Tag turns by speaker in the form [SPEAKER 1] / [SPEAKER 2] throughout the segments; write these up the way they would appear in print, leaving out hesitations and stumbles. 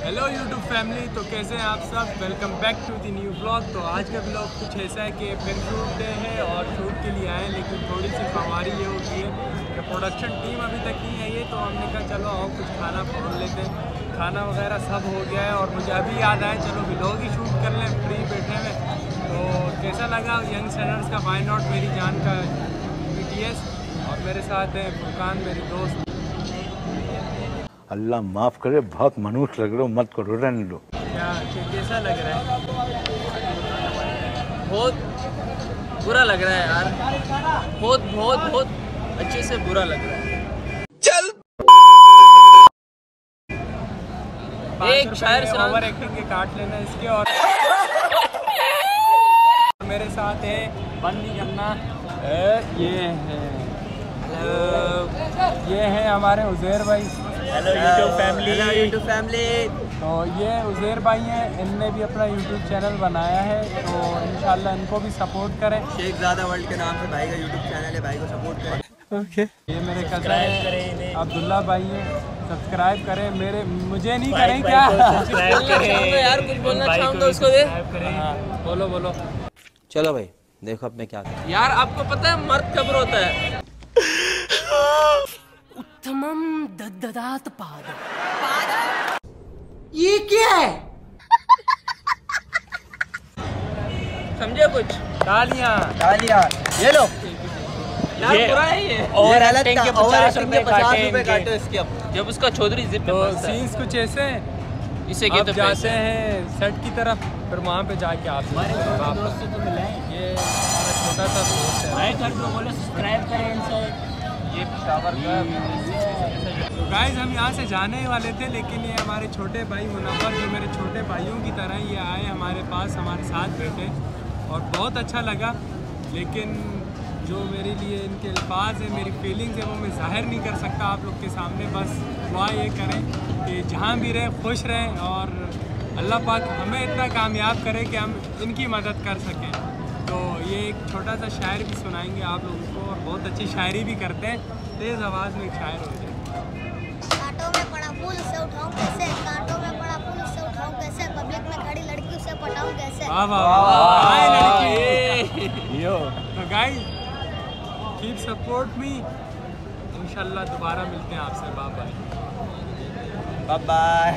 [SPEAKER 1] Hello YouTube family, तो कैसे हैं आप सब। Welcome back to the new blog. तो आज का ब्लॉग कुछ ऐसा है कि फिर शूट डे है और शूट के लिए आए, लेकिन थोड़ी सी खमारी ये होती है कि प्रोडक्शन टीम अभी तक नहीं आई है। तो हमने कहा चलो आओ कुछ खाना परोस लेते हैं। खाना वगैरह सब हो गया है और मुझे अभी याद आया चलो ब्लॉग ही शूट कर लें फ्री बैठे में। तो कैसा लगा यंग स्टैंडर्ड्स का वाई नॉट मेरी जान का BTS, और मेरे साथ है फुरकान मेरी दोस्त।
[SPEAKER 2] अल्लाह माफ़ करे, बहुत मनुष्य लग रहे हो, मत करो, रहने दो।
[SPEAKER 1] कैसा लग रहा है? बहुत बुरा लग रहा है यार, बहुत बहुत बहुत अच्छे से बुरा लग रहा है। चल एक शायर से ओवर एक्टिंग के काट लेना इसके। और मेरे साथ है बंद नहीं करना, ये है हमारे उज़ैर भाई।
[SPEAKER 3] Hello YouTube family.
[SPEAKER 1] Hello YouTube family. तो ये उज़ैर भाई हैं, इनने भी अपना यूट्यूब चैनल बनाया है, तो इंशाल्लाह इनको भी सपोर्ट करें।
[SPEAKER 3] शेखजादा वर्ल्ड के नाम से भाई का यूट्यूब चैनल है, भाई को सपोर्ट करें।
[SPEAKER 1] ओके। ये मेरे कज़न अब्दुल्ला भाई हैं, सब्सक्राइब करें। मेरे मुझे नहीं करें क्या?
[SPEAKER 3] सब्सक्राइब करें यार, कुछ बोलना चाहूँ तो उसको दे।
[SPEAKER 1] हाँ, बोलो बोलो।
[SPEAKER 3] चलो भाई देखो अब मैं क्या करूं।
[SPEAKER 1] यार आपको पता है मर्द कब्र होता है?
[SPEAKER 4] उत्तमम दददात पाद।
[SPEAKER 3] ये क्या है?
[SPEAKER 1] समझे कुछ? तालियां
[SPEAKER 3] तालियां ये लो।
[SPEAKER 1] यार बुरा है ये।
[SPEAKER 3] और एक्टिंग के 50 रुपए काटे इसके। अब
[SPEAKER 1] जब उसका चौधरी जिप तो सीन्स कुछ ऐसे हैं, इसे कहते जाते हैं सेट की तरफ, फिर वहाँ पे जाके आप दोस्त से तो मिले। ये हमारा छोटा सा दोस्त है भाई, कर दो बोले सब्सक्राइब करें इनसे। ये पेशावर का। तो गाइस हम यहाँ से जाने वाले थे, लेकिन ये हमारे छोटे भाई मुनव्वर जो मेरे छोटे भाइयों की तरह ये आए हमारे पास, हमारे साथ बैठे और बहुत अच्छा लगा। लेकिन जो मेरे लिए इनके अल्फाज है, मेरी फीलिंग्स है, वो मैं ज़ाहिर नहीं कर सकता आप लोग के सामने। बस दुआ ये करें कि जहाँ भी रहें खुश रहें और अल्लाह पाक हमें इतना कामयाब करे कि हम इनकी मदद कर सकें। तो ये एक छोटा सा शायर भी सुनाएंगे आप लोगों को, और बहुत अच्छी शायरी भी करते हैं, तेज़ आवाज़ में एक शायर हो जाए।
[SPEAKER 5] कांटों में पड़ा फूल उसे उठाऊं कैसे, कांटों में पड़ा फूल उसे उठाऊं कैसे, पब्लिक में खड़ी लड़की उसे पटाऊं कैसे।
[SPEAKER 1] वाह वाह वाह लड़की। तो गाइस कीप सपोर्ट मी, इंशाल्लाह दोबारा मिलते हैं आपसे। Bye
[SPEAKER 3] bye.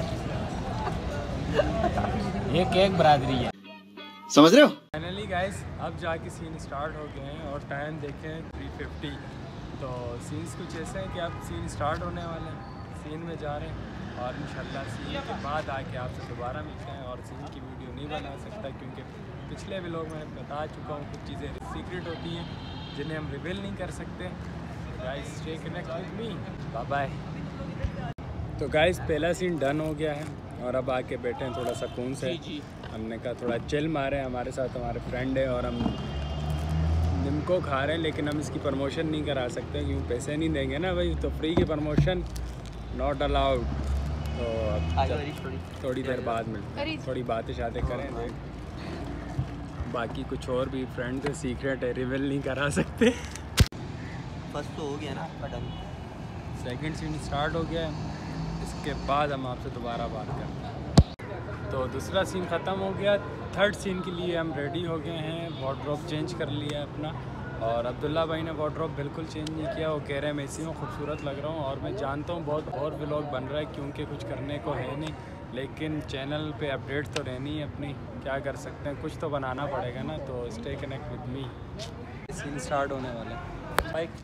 [SPEAKER 1] ये केक बरादरी है,
[SPEAKER 3] समझ रहे हो?
[SPEAKER 1] फाइनली गाइस अब जाके सीन स्टार्ट हो गए हैं और टाइम देखें 3:50। तो सीन्स कुछ ऐसे हैं कि अब सीन स्टार्ट होने वाले हैं, सीन में जा रहे हैं और इंशाल्लाह सीन के बाद आके आपसे दोबारा मिलते हैं। और सीन की वीडियो नहीं बना सकता क्योंकि पिछले व्लॉग में बता चुका हूँ, कुछ चीज़ें सीक्रेट होती हैं जिन्हें हम रिवील नहीं कर सकते। Guys stay connect with me, bye bye. तो गाइस पहला सीन डन हो गया है और अब आके बैठे हैं थोड़ा सुकून से। हमने कहा थोड़ा चिल मारे, हमारे साथ हमारे फ्रेंड है और हम निम्को खा रहे हैं, लेकिन हम इसकी प्रमोशन नहीं करा सकते क्योंकि पैसे नहीं देंगे ना भाई, तो फ्री की प्रमोशन नॉट अलाउड। तो अब थोड़ी देर बाद मिलते, थोड़ी बातें शातें करें। बाकी कुछ और भी फ्रेंड है, सीक्रेट है, रिवील नहीं करा सकते।
[SPEAKER 3] बस तो हो गया ना डन।
[SPEAKER 1] सेकंड सीन स्टार्ट हो गया है, इसके बाद हम आपसे दोबारा बात करते हैं। तो दूसरा सीन ख़त्म हो गया, थर्ड सीन के लिए हम रेडी हो गए हैं। वार्डरोब चेंज कर लिया है अपना, और अब्दुल्ला भाई ने वार्डरोब बिल्कुल चेंज नहीं किया। वो कह रहे हैं मैं इसी में खूबसूरत लग रहा हूँ, और मैं जानता हूँ बहुत और व्लॉग बन रहा है क्योंकि कुछ करने को है नहीं, लेकिन चैनल पे अपडेट तो रहनी है अपनी, क्या कर सकते हैं, कुछ तो बनाना पड़ेगा ना। तो stay connect with me, scene start होने वाला है। बाइक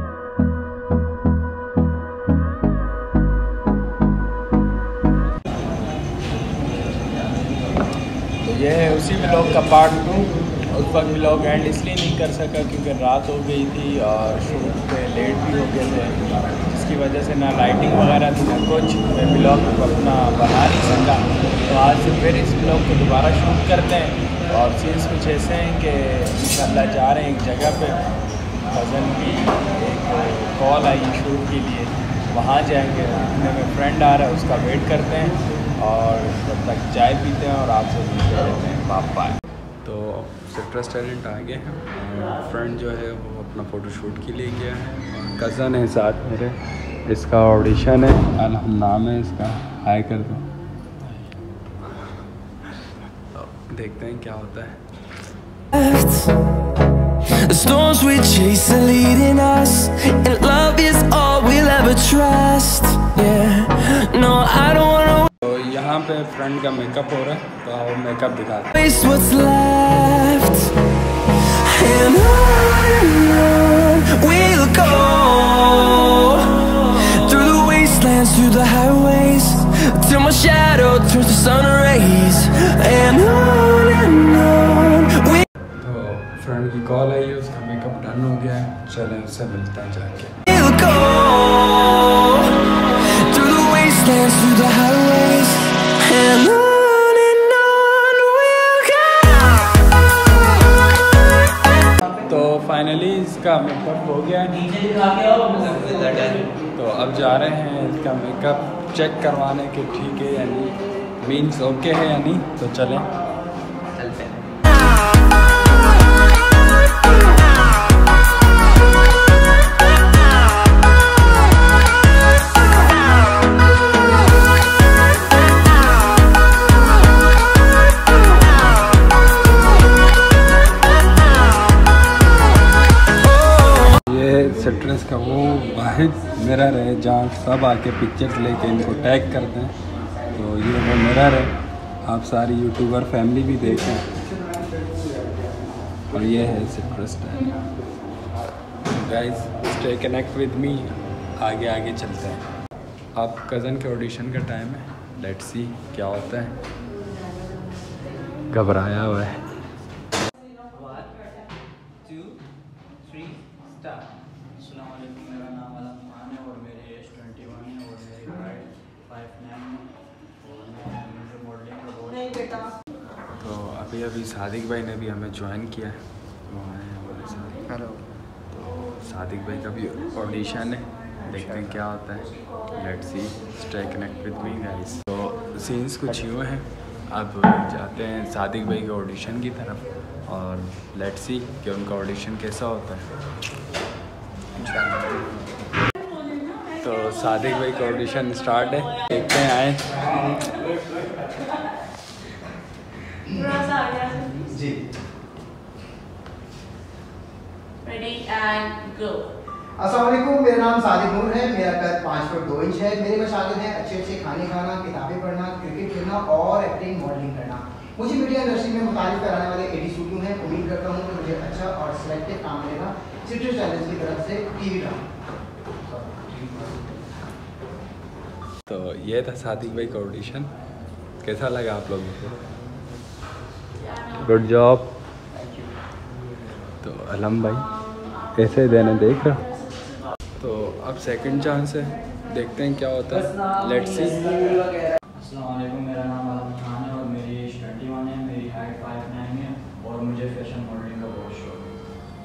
[SPEAKER 1] ये है उसी व्लॉग का पार्ट 2। उस वक्त व्लॉग एंड इसलिए नहीं कर सका क्योंकि रात हो गई थी और शूट पे लेट भी हो गए थे, जिसकी वजह से ना लाइटिंग वगैरह थी ना कुछ, मैं व्लॉग अपना बना नहीं सका। तो आज से फिर इस व्लॉग को दोबारा शूट करते हैं और सीन्स कुछ ऐसे हैं कि इंशाल्लाह जा रहे हैं एक जगह पे, कज़न की एक कॉल आई शूट के लिए, वहाँ जाएंगे। इतने में फ्रेंड आ रहा है, उसका वेट करते हैं और तब तक चाय पीते हैं और आपसे मिलते रहते हैं। बाय। तो सिट्रस टैलेंट आ गए हैं, फ्रेंड जो है वो अपना फ़ोटोशूट के लिए गया है, कज़न है साथ मेरे, इसका ऑडिशन है, अलहम नाम है इसका, हाय कर दो। देखते हैं क्या होता है।
[SPEAKER 6] The storms we chase are leading us, and love is all we'll ever trust. Yeah, no, I don't wanna
[SPEAKER 1] तो यहाँ पे फ्रेंड का मेकअप हो रहा है, तो वो मेकअप दिखाते हैं।
[SPEAKER 6] waste what's left, and on we'll go through the wastelands, through the highways, till my shadow turns to sun rays, and on we.
[SPEAKER 1] Friend की कॉल आई है, उसका मेकअप डन हो गया है, चलें उससे मिलते हैं जाके।
[SPEAKER 6] We'll go through the wastelands, through the highways, and on we'll go.
[SPEAKER 1] तो फाइनली इसका मेकअप हो गया है, तो अब जा रहे हैं इसका मेकअप चेक करवाने के ठीक है या नहीं, मीन्स ओके है या नहीं, तो चलें चलते हैं। सिट्रस का वो वाहिद मिरर है जहाँ सब आके पिक्चर्स लेके इनको टैग करते हैं, तो ये वो मिरर है, आप सारी यूट्यूबर फैमिली भी देखें। और ये है citrus tag. Guys stay connect with me, आगे आगे चलते हैं। अब कज़न के ऑडिशन का टाइम है, लेट्स सी क्या होता है। घबराया हुआ है।
[SPEAKER 7] मेरा नाम अलम खान है और मेरी एज 21 है और मेरी हाइट 5'9" है और मैं मॉडलिंग का बहुत।
[SPEAKER 1] तो अभी सादिक भाई ने भी हमें ज्वाइन किया है, वो आए हैं हमारे साथ।
[SPEAKER 3] हेलो।
[SPEAKER 1] तो सादिक भाई का भी ऑडिशन है, देखते हैं क्या होता है। Let's see, stay connect with me guys. तो सीन्स कुछ यूँ हैं, अब जाते हैं सादिक भाई के ऑडिशन की तरफ और लेट्स सी कि उनका ऑडिशन कैसा होता है। तो सादिक भाई का ऑडिशन स्टार्ट है, देखते हैं आए।
[SPEAKER 8] जी रेडी एंड गो।
[SPEAKER 9] अस्सलाम वालेकुम, मेरा नाम सादिक नूर है, मेरा कद 5 फुट 2 इंच है। मेरे मशागिर्द हैं अच्छे अच्छे खाने खाना, किताबें पढ़ना, क्रिकेट खेलना और एक्टिंग मॉडलिंग करना। मुझे मीडिया इंडस्ट्री में मुतारिफ कराने वाले 80 स्टूडियो हैं। उम्मीद करता हूँ कि मुझे अच्छा और सिलेक्टिव काम मिलेगा सिट्रस चैनल की तरफ से टीवी ड्रामा।
[SPEAKER 1] तो ये था सादिक भाई का ऑडिशन, कैसा लगा आप लोगों को? Good job. तो अलम भाई ऐसे देने देख रहा। तो अब सेकंड चांस है, देखते हैं क्या होता है। Let's see.
[SPEAKER 7] अस्सलाम वालेकुम, मेरा नाम अलम खान है और मेरी एज 21 है, मेरी हाइट 5'9" है और मुझे फैशन मॉडलिंग का बहुत शौक है।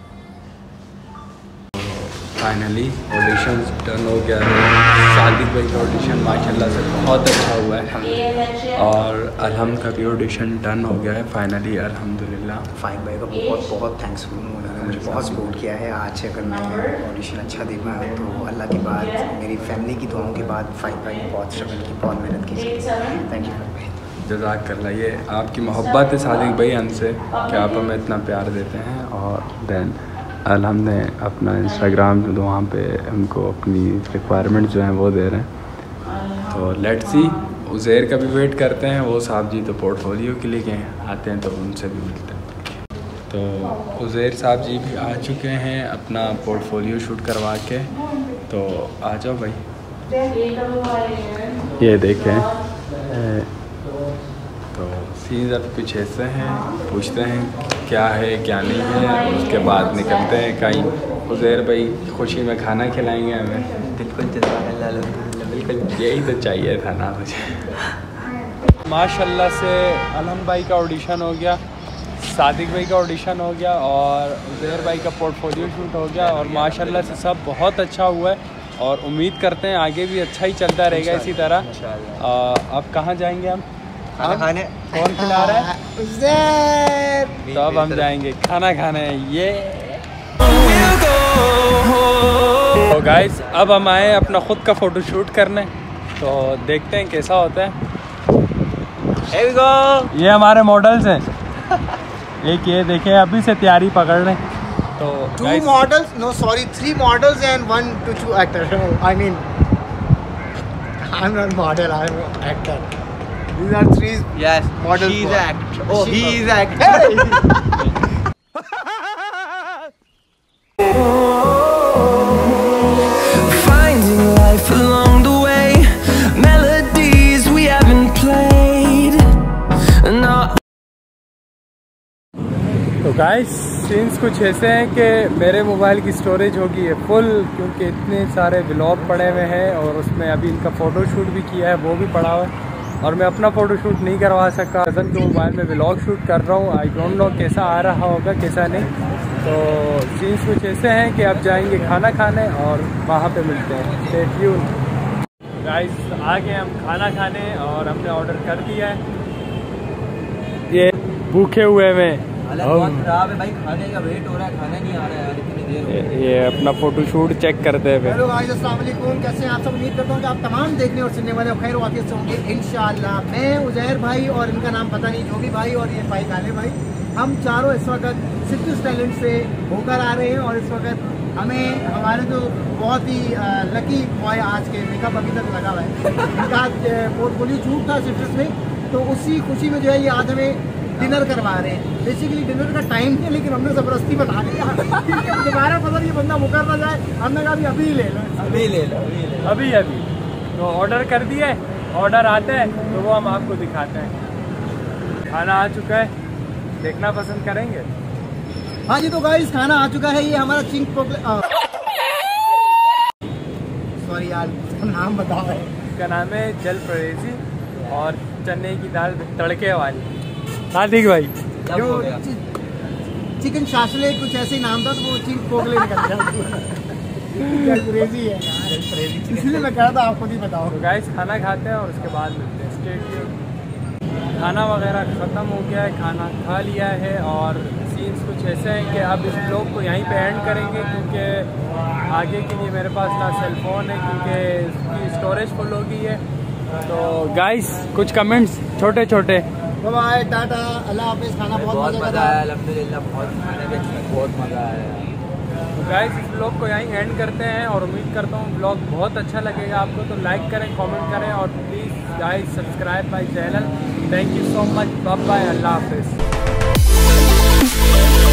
[SPEAKER 1] फाइनली ऑडिशन डन हो गया है। सादिक भाई का ऑडिशन माशाल्लाह से बहुत अच्छा हुआ है और अलहम का भी ऑडिशन डन हो गया है फाइनली, अल्हम्दुलिल्लाह।
[SPEAKER 10] फ़ाहिम भाई का बहुत बहुत थैंक्स, उन्होंने मुझे बहुत सपोर्ट किया है। आज से अगर मैं ऑडिशन अच्छा दे पाया तो अल्लाह के बाद मेरी फैमिली की दुआओं के बाद फ़ाहिम भाई ने बहुत स्ट्रगल की, बहुत मेहनत की। थैंक यू भाई।
[SPEAKER 1] जज़ाकल्लाह। ये आपकी मोहब्बत है सादिक भाई हमसे कि आप हमें इतना प्यार देते हैं। और देन अलहम ने अपना इंस्टाग्राम जो वहाँ पे हमको अपनी रिक्वायरमेंट जो हैं वो दे रहे हैं। तो लेट्स सी, उज़ैर का भी वेट करते हैं। वो साहब जी तो पोर्टफोलियो के लिए गए, आते हैं तो उनसे भी मिलते हैं। तो उज़ैर साहब जी भी आ चुके हैं अपना पोर्टफोलियो शूट करवा के, तो आ जाओ भाई। ये देखें, तो सीन्स अब कुछ ऐसे हैं, पूछते हैं क्या है क्या नहीं है, उसके बाद निकलते हैं कहीं। उज़ैर भाई खुशी में खाना खिलाएंगे हमें।
[SPEAKER 3] बिल्कुल जज़ाकल्लाह, बिल्कुल
[SPEAKER 1] यही तो चाहिए था ना मुझे। माशाल्लाह से अलम भाई का ऑडिशन हो गया, सादिक भाई का ऑडिशन हो गया और उज़ैर भाई का पोर्टफोलियो शूट हो गया और माशाल्लाह से सब बहुत अच्छा हुआ है और उम्मीद करते हैं आगे भी अच्छा ही चलता रहेगा इसी तरह। अब कहाँ जाएंगे हम?
[SPEAKER 3] खाना खाने।
[SPEAKER 1] कौन खिला रहा है? तो अब हम जाएंगे खाना खाने। ये तो गाइस अब हम आए अपना ख़ुद का फ़ोटो शूट करने, तो देखते हैं कैसा होता है। ये हमारे मॉडल्स हैं। एक ये देखें अभी से तैयारी पकड़ रहे हैं। तो
[SPEAKER 9] 2 models, no sorry, 3 models and 1 to 2 actor. I mean, I'm not model, I'm an actor. These are 3 models.
[SPEAKER 3] She's
[SPEAKER 9] for-
[SPEAKER 3] actor. Oh,
[SPEAKER 9] She-
[SPEAKER 3] he is actor.
[SPEAKER 6] Finding life along the way, melodies we haven't played. No.
[SPEAKER 1] तो guys scenes कुछ ऐसे हैं कि मेरे mobile की storage होगी है full, क्योंकि इतने सारे व्लॉग पड़े हुए हैं और उसमें अभी इनका फ़ोटोशूट भी किया है, वो भी पड़ा हुआ है और मैं अपना फ़ोटोशूट नहीं करवा सका। कज़न के मोबाइल में व्लॉग शूट कर रहा हूँ। आई डोंट नो कैसा आ रहा होगा कैसा नहीं। तो सीन्स कुछ ऐसे हैं कि अब जाएंगे खाना खाने और वहाँ पे मिलते हैं। Stay tuned. गाइस आ गए हम खाना खाने और हमने ऑर्डर कर दिया है। ये भूखे हुए में
[SPEAKER 3] बहुत खराब है भाई, खाने का वेट हो रहा है, खाना नहीं आ रहा है यार, इतनी देर हो गई।
[SPEAKER 1] ये अपना फोटोशूट चेक करते हुए।
[SPEAKER 9] हेलो गाइस, अस्सलाम वालेकुम, कैसे हैं आप सब? उम्मीद करता हूँ कि आप तमाम देखने और सुनने वाले खैर वाक़ियत से होंगे इंशाअल्लाह। मैं उजैर भाई और इनका नाम पता नहीं, जो भी भाई और ये भाई गाले भाई, हम चारों इस वक्त सिटीज टैलेंट से होकर आ रहे हैं और इस वक्त हमें हमारे जो बहुत ही लकी बॉय आज के मेकअप अभी तक लगा हुआ है, इनका पोर्टफोलियो शूट था सिटीज में, तो उसी खुशी में जो है ये आज हमें डिनर करवा रहे हैं। बेसिकली डिनर का टाइम नहीं है, लेकिन हमने ज़बरदस्ती बता दिया क्योंकि दोबारा पता नहीं ये बंदा मुकर ना जाए, हमने कहा अभी ले लो,
[SPEAKER 3] अभी ले लो,
[SPEAKER 1] अभी तो ऑर्डर कर दिया है। ऑर्डर आता है तो वो हम आपको दिखाते हैं। खाना आ चुका है, देखना पसंद करेंगे?
[SPEAKER 9] हाँ जी, तो गाइस खाना आ चुका है। ये हमारा चिंक पोकले, सॉरी यार नाम बताओ है।
[SPEAKER 1] इसका नाम है जल परेजी और चने की दाल तड़के वाली। हाँ ठीक भाई,
[SPEAKER 9] जो चिकन शाशले कुछ ऐसे ही नाम था, तो वो चिंक पोकले निकल गया। क्रेजी है यार, इसलिए मैं कह रहा था आपको नहीं बताओ।
[SPEAKER 1] तो गाइस खाना खाते हैं और उसके बाद मिलते हैं। Stay tuned. खाना वगैरह ख़त्म हो गया है, खाना खा लिया है और सीन्स कुछ ऐसे हैं कि अब इस ब्लॉग को यहीं पे एंड करेंगे, क्योंकि आगे के लिए मेरे पास ना सेल फ़ोन है क्योंकि इसकी स्टोरेज फुल हो गई है। तो गाइस कुछ कमेंट्स छोटे छोटे।
[SPEAKER 9] बाय, टाटा, अल्लाह हाफिज़। खाना बहुत मज़ा
[SPEAKER 3] आया, अल्हम्दुलिल्लाह, बहुत खाने में बहुत मज़ा आया।
[SPEAKER 1] तो गाइस इस ब्लॉग को यहीं एंड करते हैं और उम्मीद करता हूँ ब्लॉग बहुत अच्छा लगेगा आपको। तो लाइक करें, कमेंट करें और please guys subscribe my channel. Thank you so much, bye bye, अल्लाह हाफिज़।